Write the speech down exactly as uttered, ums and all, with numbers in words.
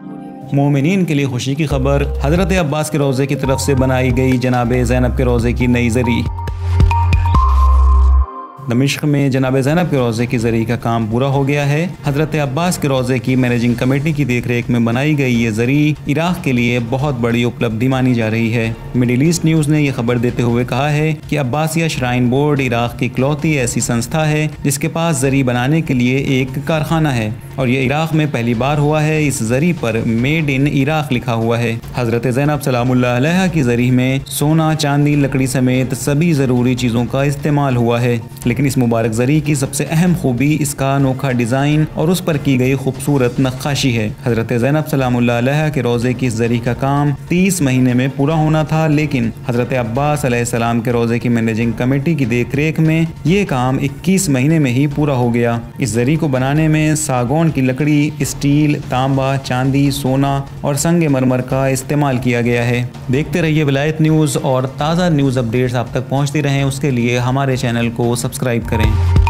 مومنین کے لیے خوشی کی خبر، حضرت عباس کے روضے کی طرف سے بنائی گئی جناب زینب کے روضے کی نئی زری۔ دمشق میں جناب زینب کے روضے کی زری کا کام پورا ہو گیا ہے۔ حضرت عباس کے روضے کی مینیجنگ کمیٹی کی دیکھ ریکھ میں بنائی گئی یہ زری عراق کے لیے بہت بڑی اپلبدھی مانی جا رہی ہے۔ مڈل ایسٹ نیوز نے یہ خبر دیتے ہوئے کہا ہے کہ عباسیہ شرائن بورڈ عراق کی اکلوتی ایسی سنستھا ہے جس کے پاس زری بنانے کے لیے ایک کارخانہ ہے، اور یہ عراق میں پہلی بار ہوا ہے۔ اس زری پر میڈ ان عراق لکھا ہوا ہے۔ حضرت زینب سلام اللہ علیہا کی زری میں سونا، چاندی، لکڑی سمیت سبھی ضروری چیزوں کا استعمال ہوا ہے، لیکن اس مبارک زری کی سب سے اہم خوبی اس کا انوکھا ڈیزائن اور اس پر کی گئی خوبصورت نقاشی ہے۔ حضرت زینب سلام اللہ علیہا کے روضے کی زری کا کام تیس مہینے میں پورا ہونا تھا، لیکن حضرت عباس علیہ السلام کے روضے کی مینیجنگ کمیٹی کی دیکھ ریکھ میں یہ کام اکیس مہینے میں ہی پورا ہو گیا۔ اس زری کو بنانے میں ساگون کی لکڑی، اسٹیل، تانبا، چاندی، سونا اور سنگ مرمر کا استعمال کیا گیا ہے۔ دیکھتے رہیے ولایت نیوز، اور تازہ نیوز اپڈیٹس آپ تک پہنچتی رہیں اس کے لیے ہمارے چینل کو سبسکرائب کریں۔